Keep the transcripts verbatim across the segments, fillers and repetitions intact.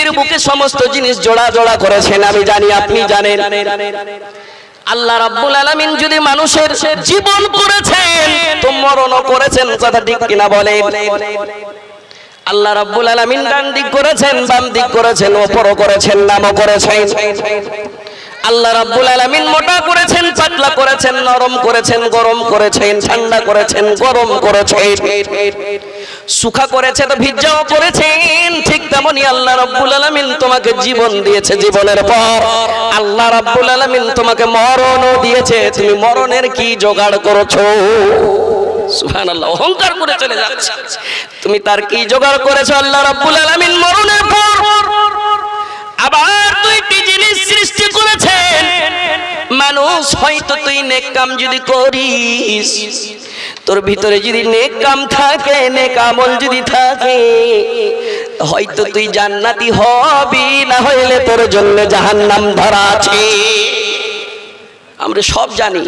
বুকে সমস্ত জিনিস জোড়া জোড়া করেছেন, আমি জানি আপনি জানেন। আল্লাহ রাব্বুল আলামিন যদি মানুষের জীবন করেছেন তো মরণও করেছেন, কথা ঠিক কিনা বলেন? আল্লাহ রাব্বুল আলামিন ডান দিক করেছেন, বাম দিক করেছেন, ওপরও করেছেন, নামও করেছেন। আল্লাহ রাব্বুল আলামিন মোটা করেছেন, পাতলা করেছেন, নরম করেছেন, গরম করেছেন, ঠান্ডা করেছেন, গরম করেছেন, সুখা করেছে তো ভিজাও করেছেন। ঠিক তেমনি আল্লাহ রাব্বুল আলামিন তোমাকে জীবন দিয়েছে, জীবনের পর আল্লাহ রাব্বুল আলামিন তোমাকে মরণও দিয়েছে। তুমি মরণের কি জোগাড় করেছো? সুবহানাল্লাহ, অহংকার করে চলে যাচ্ছে। তুমি তার কি জোগাড় করেছো? আল্লাহ রাব্বুল আলামিন মরণের পর আবার দুইটি জিনিস সৃষ্টি করেছেন। মানুষ হয়তো তুই নেক কাম যদি করিস, তোর ভিতরে যদি নেক কাম থাকে, নেক আমল যদি থাকে, হয়তো তুই জান্নাতি হবি, না হইলে তোর জন্য জাহান্নাম ধরা আছে। আমরা সব জানি।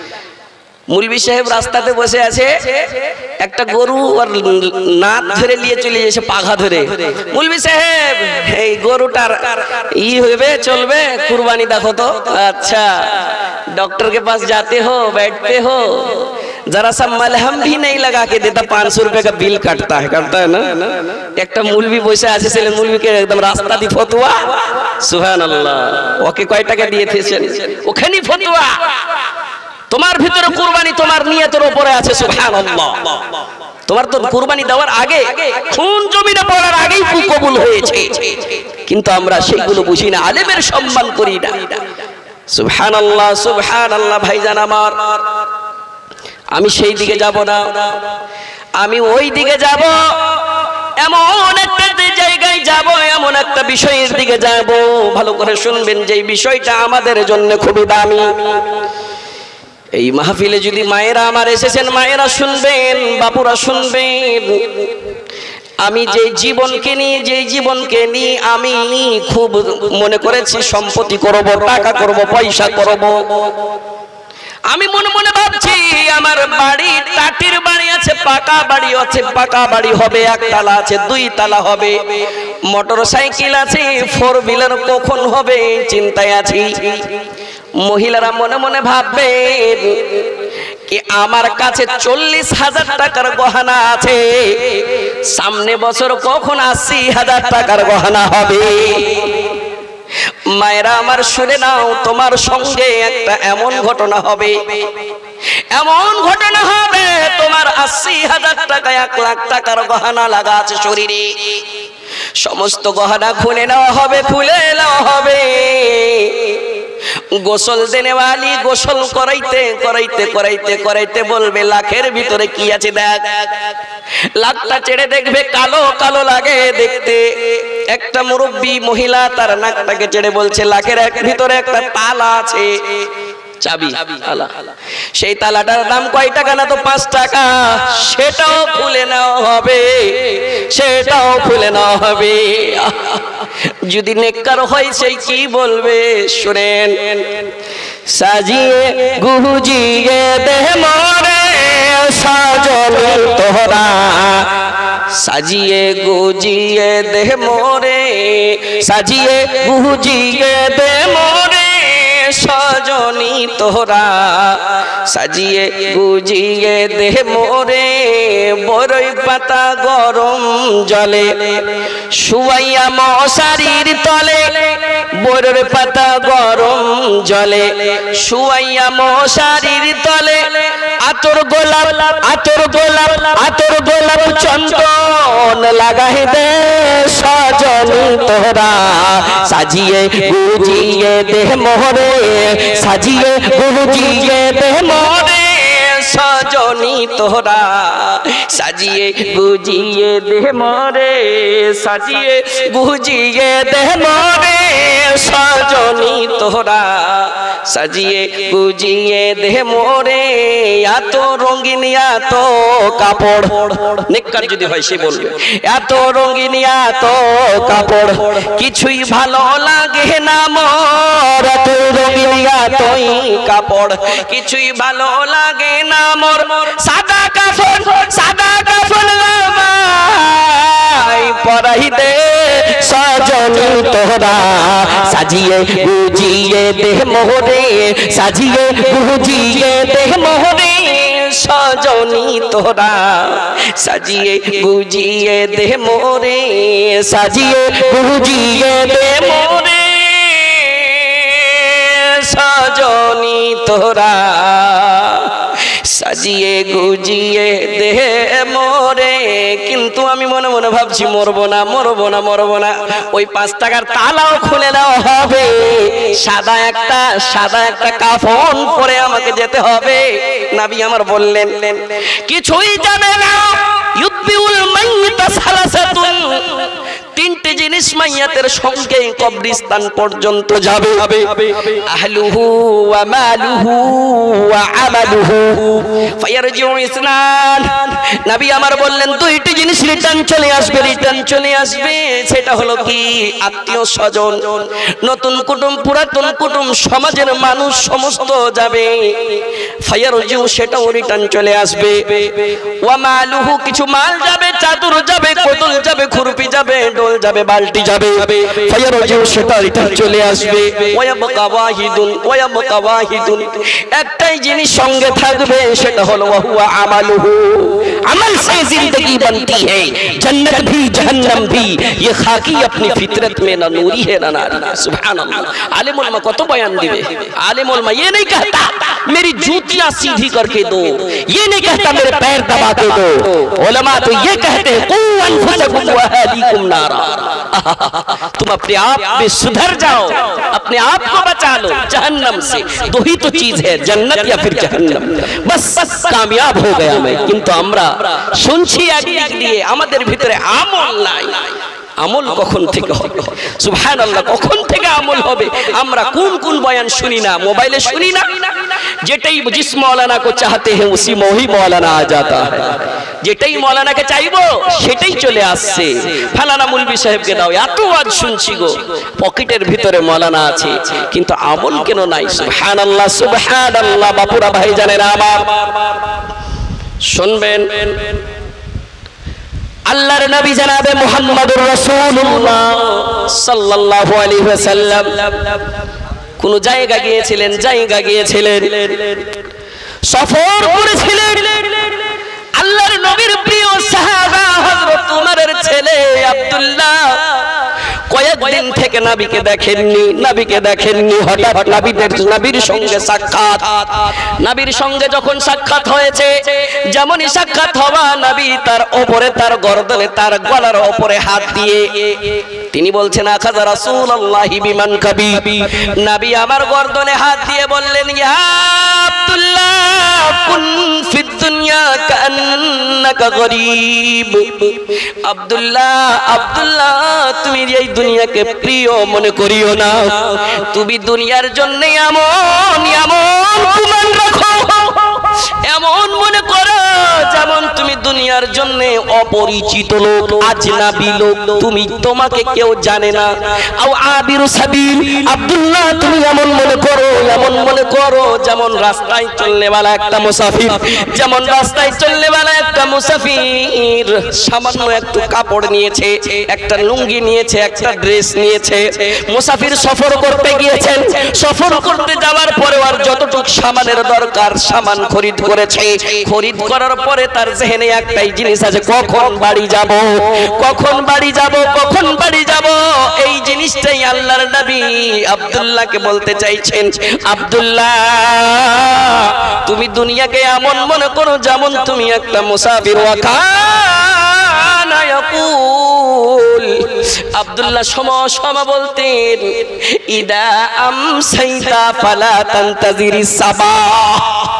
মুলবি সাহেব রাস্তাতে বসে আছে, একটা গরু আর নাক ধরে নিয়ে চলে যাচ্ছে পাঘা ধরে। মুলবি সাহেব, এই গরুটার ই হবে, চলবে, কুরবানি দেখো তো। अच्छा, डॉक्टर के पास जाते हो, बैठते हो, जरा सा मलहम भी नहीं लगा के देता, पाँच सौ रुपए का बिल काटता है, करता है ना। একটা মুলবি বসে আছে, ছেলে মুলবিকে একদম রাস্তা দি ফতোয়া। সুবহানাল্লাহ, ওকে কয় টাকা দিয়েছেন? ওখানে ফতোয়া। তোমার ভিতরে কুরবানি তোমার নিয়তের উপরে আছে। সুবহানাল্লাহ, তোমার তো কুরবানি দেওয়ার আগে, খুন জমিনে পড়ার আগেই কবুল হয়েছে, কিন্তু আমরা সেইগুলো বুঝি না, আলেমের সম্মান করি না। সুবহানাল্লাহ, সুবহানাল্লাহ। ভাইজান আমার, আমি সেই দিকে যাব না, আমি ওই দিকে যাব, এমন একটা জায়গায় যাব, এমন একটা বিষয়ের দিকে যাব। ভালো করে শুনবেন, যে বিষয়টা আমাদের জন্য খুবই দামি। এই মাহফিলে যদি মায়েরা আমার এসেছেন, মায়েরা শুনবেন, বাপুরা শুনবেন। আমি যে জীবনকে নিয়ে যে জীবনকে নিয়ে আমি খুব মনে করেছি সম্পত্তি করব, টাকা করব, পয়সা করব। আমি মনে মনে ভাবছি আমার বাড়ি, টাটির বাড়ি আছে, পাকা বাড়ি আছে, পাকা বাড়ি হবে, একতলা আছে, দুই তালা হবে, মোটর সাইকেল আছে, ফোর হুইলার কখন হবে চিন্তায় আছি। মহিলারা মনে মনে ভাববেন কি আমার কাছে চল্লিশ হাজার টাকার গহনা আছে, সামনে বছর কখন আশি হাজার টাকার গহনা হবে। মায়েরা আমার শুনে নাও, তোমার সঙ্গে একটা এমন ঘটনা হবে, এমন ঘটনা হবে, তোমার আশি হাজার টাকা, এক লাখ টাকার গহনা লাগা আছে শরীরে, সমস্ত গহনা খুলে নেওয়া হবে, খুলে নেওয়া হবে। গোসল দেনেওয়ালি গোসল করাইতে করাইতে করাইতে করাইতে বলবে লাখের ভিতরে কি আছে দেখ। লাখটা ছেড়ে দেখবে কালো কালো লাগে দেখতে। একটা মুরব্বী মহিলা তার নাকটাকে ছেড়ে বলছে লাখের এক ভিতরে একটা তালা আছে, চাবি তালা, সেই তালাটার দাম কয় টাকা? না তো পাঁচ টাকা। সেটাও খুলে নেওয়া হবে, সেটাও খুলে নেওয়া হবে। যদি নেককার হয় সেই কি বলবে শুনেন। সাজিয়ে গুজিয়ে দেহ মোরে সাজনি তোহরা, সাজিয়ে গুজিয়ে দেহ মোরে, সাজিয়ে গুজিয়ে দেহ মোরে সজনী তোহরা, সাজিয়ে গুজিয়ে দেহ মোরে বরই পাতা গরম জলে, শুয়াইয়া মশারির তলে, বরর পাতা গরম জলে, শুয়াইয়া মশারির তলে, আতর গোলাপ আতর গোলাপ আতর গোলাপ চন্দন লাগাই দে সজনী তোহরা, সাজিয়ে গুজিয়ে দেহ মোরে, সাজিয়ে গুজিয়ে দেহ মোরে সজনী তোহরা, সাজিয়ে গুজিয়ে দেহ মোরে, সাজিয়ে গুজিয়ে দেহ মোরে সজনী তোহরা, সাজিয়ে গুজিয়ে দেহ মোরে। এত রঙিন এত কাপড়, নেককার যদি হয় সে বলবে এত রঙিন এত কাপড়, কিছুই ভালো লাগে না মোর, এত রঙিন এতই কাপড়, কিছুই ভালো লাগে না মোর। সাদা কাফন সাদা কাফন আমায় পরাই দে সজনী তোরা সাজিয়ে গুজিয়ে দেহ মোহরে সাজিয়ে গুজিয়ে দেহ মোহরে সজনী তোরা সাজিয়ে গুজিয়ে দেহ মোরে সাজিয়ে গুজিয়ে দেহ মোরে সজনী তোরা সাজিয়ে গুজিয়ে দেহ মোরে। কিন্তু আমি মনে মনে ভাবছি মরবো না মরবো না মরবো না। ওই পাঁচ টাকার তালাও খুলে দেওয়া হবে, সাদা একটা সাদা একটা কাফন পরে আমাকে যেতে হবে। নবী আমার বললেন কিছুই যাবে না। ইউতবিউল মাইয়িতা সালাসাতুন, তিনটি জিনিস মাইয়াতের সঙ্গে কবরস্থান পর্যন্ত যাবে। আহলুহু ওয়া মালুহু ওয়া আমালুহু ফায়ারজিউ ইসনান। নবী আমার বললেন দুইটি জিনিস রিটার্ন চলে আসবে, রিটার্ন চলে আসবে। সেটা হলো কি? আত্মীয় স্বজন, নতুন কুটুম, পুরাতন কুটুম, সমাজের মানুষ সমস্ত যাবে। ফায়ারজিউ, সেটাও রিটার্ন চলে আসবে। ওয়া মালুহু, কিছু মাল যাবে, চাদর যাবে, কোদল যাবে, খুরপি যাবে, ডোল যাবে, বালতি যাবে। ফায়ারজিউ, সেটা রিটার্ন চলে আসবে। ওয়ায়াবকা ওয়াহিদুন, ওয়ায়াবকা ওয়াহিদুন, একটাই জিনিস সঙ্গে থাকবে, সেটা হলো ওয়া হুয়া আমালুহু। अमल से जिंदगी बनती है, जन्नत भी जहन्नम भी, ये खाकी अपनी फितरत में ना नूरी है ना नारी। सुभान अल्लाह। आलिम उलमा को तो बयान दिए। आलिम उलमा ये नहीं कहता मेरी जूतियां सीधी करके दो, ये नहीं कहता मेरे पैर दबा के दो। उलमा तो ये कहते हैं कू अनफुसकुम व अहलीकुम नारा। तुम अपने आप में सुधर जाओ, अपने आप को बचा लो जहन्नम से। दो ही तो चीज है, जन्नत या फिर जहन्नम। बस कामयाब हो गया मैं। किंतु আমরা শুনছি একদিক দিয়ে, আমাদের ভিতরে আমল নাই। আমল কখন থেকে হবে? সুবহানাল্লাহ, কখন থেকে আমল হবে? আমরা কোন কোন বয়ান শুনি না, মোবাইলে শুনি না। যেটাই জিস মৌলানা को चाहते हैं उसी में ही मौलाना आ जाता है। যেটাই মৌলানাকে চাইবো সেটাই চলে আসছে। ফালানা মুলবি সাহেবকে দাও, এত আজ শুনছি গো, পকেটের ভিতরে মৌলানা আছে কিন্তু আমল কেন নাই? সুবহানাল্লাহ সুবহানাল্লাহ। বাপুরা ভাই জানেন আমার, শুনবেন আল্লাহর নবী জনাবে মুহাম্মদুর রাসূলুল্লাহ সাল্লাল্লাহু আলাইহি ওয়াসাল্লাম কোন জায়গা গিয়েছিলেন, জায়গা গিয়েছিলেন, সফর করেছিলেন। আল্লাহর নবীর প্রিয় সাহাবা হযরত উমরের ছেলে আব্দুল্লাহ কয়েকদিন থেকে নবীকে দেখেননি, নবীকে দেখেননি। হঠাৎ নবীর নবীর সঙ্গে সাক্ষাৎ। নবীর সঙ্গে যখন সাক্ষাৎ হয়েছে, যেমনই সাক্ষাৎ হওয়া, নবী তার উপরে, তার গর্দনে, তার গলার উপরে হাত দিয়ে তিনি বলছেন আখাযা রাসূলুল্লাহি বিমান কাবি। নবী আমার গর্দনে হাত দিয়ে বললেন ইয়া আব্দুল্লাহ কুন ফিদ দুনিয়া কান্নাকা গরীব। আব্দুল্লাহ আব্দুল্লাহ তুমি এই দুনিয়াকে প্রিয় মনে করিও না, তুমি দুনিয়ার জন্য এমন এমন গুমান রাখো, এমন মনে করো যেমন তুমি দুনিয়ার জন্য অপরিচিত লোক, আজনাবী লোক, তুমি তোমাকে কেউ জানে না। আও আবিরু সাবিল। আব্দুল্লাহ তুমি এমন মনে করো, এমন মনে করো যেমন রাস্তায় চলনেওয়ালা একটা মুসাফির, যেমন রাস্তায় চলনেওয়ালা একটা মুসাফির সামান্য একটু কাপড় নিয়েছে, একটা লুঙ্গি নিয়েছে, একটা ড্রেস নিয়েছে। মুসাফির সফর করতে গিয়েছেন, সফর করতে যাওয়ার পরে আর যতটুকু সামানের দরকার সামান খরিদ করেছে। খরিদ করার পরে তার জেহেনে একটাই জিনিস আছে, কখন বাড়ি যাব, কখন বাড়ি যাব, কখন বাড়ি যাব। এই জিনিসটাই আল্লাহর নবী আব্দুল্লাহকে বলতে চাইছেন, আব্দুল্লাহ তুমি দুনিয়াকে এমন মনে করো যেমন তুমি একটা মুসাফির। ওয়াকানা ইয়াকুল, আব্দুল্লাহ সময় সময় বলতেন ইদা আমসাইতা ফালা তানতাজিরিস সাবাহ,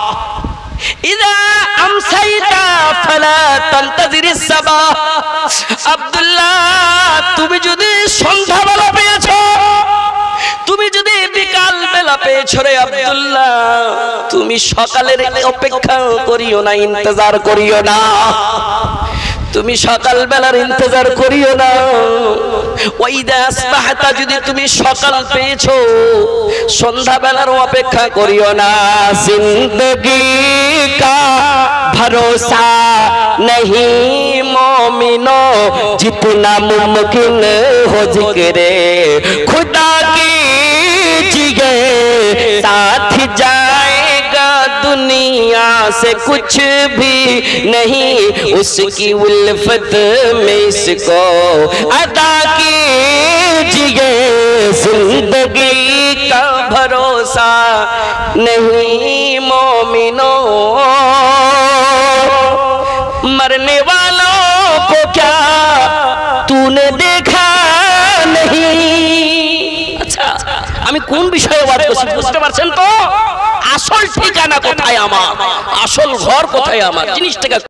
ইদা আমসাইতা ফালা তানতাজিরিস সাবাহ। আব্দুল্লাহ তুমি যদি সন্ধ্যাবেলা পেয়েছো, তুমি যদি বিকাল বেলা পেয়েছো রে আব্দুল্লাহ, তুমি সকালের অপেক্ষা করিও না, ইন্তজার করিও না। তুমি সকাল বেলার ইন্তজার করিও না। ওয়াইদা আসবাহতা, যদি তুমি সকাল পেয়েছো সন্ধ্যা বেলার অপেক্ষা করিও না। জিন্দগি কা ভরসা नहीं मोमिनो, जितना मुमकिन हो जिक्रे खुदा कीजिए, साथ जाएगा दुनिया से कुछ भी नहीं, उसकी उल्फत में इसको अदा कीजिए। जिंदगी का भरोसा नहीं मोमिनो, मरने वालों को क्या तूने देखा नहीं। আচ্ছা, আমি কোন বিষয়ে ওয়াজ করছি বুঝতে পারছেন তো? আসল ঠিকানা কোথায় আমার, আসল ঘর কোথায় আমার, জিনিসটাকে